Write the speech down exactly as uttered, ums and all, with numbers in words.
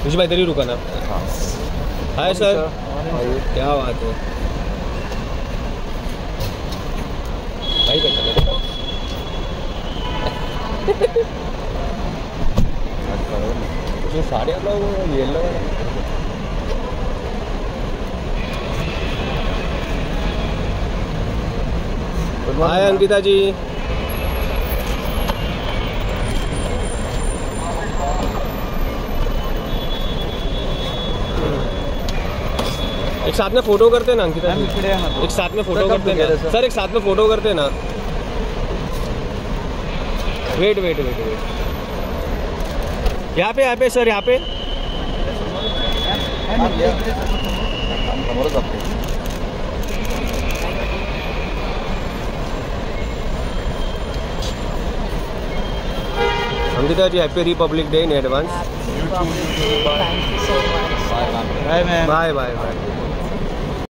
मुझे भाई इधर ही रुका ना। हाय सर, क्या बात है भाई। जो साड़ी आप लोग येलो है। हाय अंकिता जी। एक साथ में फोटो करते ना अंकिता जी, एक साथ में फोटो करते ना सर, एक साथ में फोटो करते ना। वेट वेट वेट वेट यहाँ पे यहाँ पे सर, यहाँ पे Ankita ji happy Republic Day in advance. Bye bye bye.